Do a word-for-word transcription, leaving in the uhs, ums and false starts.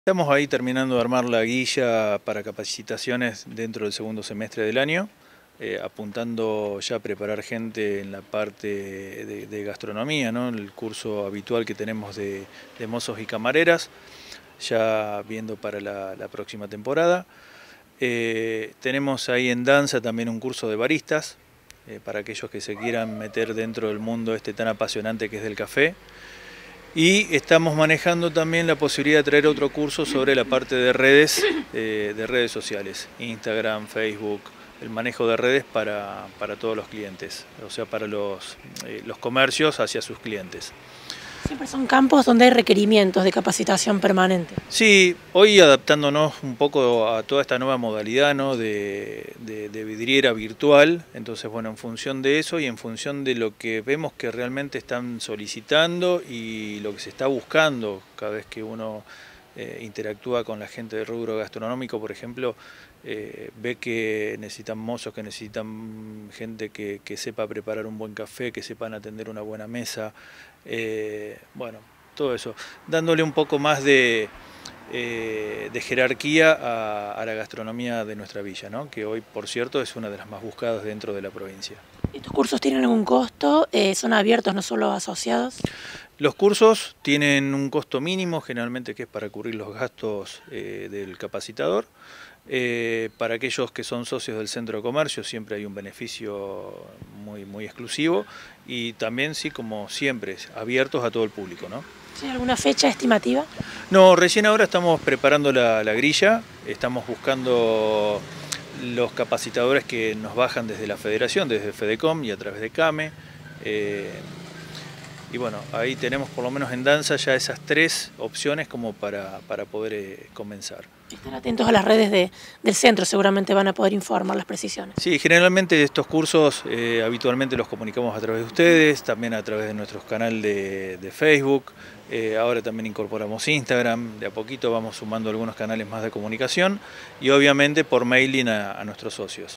Estamos ahí terminando de armar la guía para capacitaciones dentro del segundo semestre del año, eh, apuntando ya a preparar gente en la parte de, de gastronomía, ¿no? El curso habitual que tenemos de, de mozos y camareras, ya viendo para la, la próxima temporada. Eh, tenemos ahí en danza también un curso de baristas, eh, para aquellos que se quieran meter dentro del mundo este tan apasionante que es del café. Y estamos manejando también la posibilidad de traer otro curso sobre la parte de redes, eh, de redes sociales, Instagram, Facebook, el manejo de redes para, para todos los clientes, o sea, para los, eh, los comercios hacia sus clientes. Siempre son campos donde hay requerimientos de capacitación permanente. Sí, hoy adaptándonos un poco a toda esta nueva modalidad, ¿no? de, de, de vidriera virtual, entonces bueno, en función de eso y en función de lo que vemos que realmente están solicitando y lo que se está buscando cada vez que uno eh, interactúa con la gente del rubro gastronómico, por ejemplo, eh, ve que necesitan mozos, que necesitan gente que, que sepa preparar un buen café, que sepan atender una buena mesa, eh, bueno, todo eso, dándole un poco más de, eh, de jerarquía a, a la gastronomía de nuestra villa, ¿no? Que hoy, por cierto, es una de las más buscadas dentro de la provincia. ¿Estos cursos tienen algún costo? Eh, ¿Son abiertos, no solo asociados? Los cursos tienen un costo mínimo, generalmente que es para cubrir los gastos eh, del capacitador. Eh, para aquellos que son socios del centro de comercio siempre hay un beneficio muy, muy exclusivo y también, sí, como siempre, abiertos a todo el público, ¿no? ¿Tiene alguna fecha estimativa? No, recién ahora estamos preparando la, la grilla, estamos buscando los capacitadores que nos bajan desde la federación, desde FEDECOM y a través de CAME. Eh, y bueno, ahí tenemos por lo menos en danza ya esas tres opciones como para, para poder eh, comenzar. Están atentos a las redes de, del centro, seguramente van a poder informar las precisiones. Sí, generalmente estos cursos eh, habitualmente los comunicamos a través de ustedes, también a través de nuestros canales de, de Facebook, eh, ahora también incorporamos Instagram, de a poquito vamos sumando algunos canales más de comunicación y obviamente por mailing a, a nuestros socios.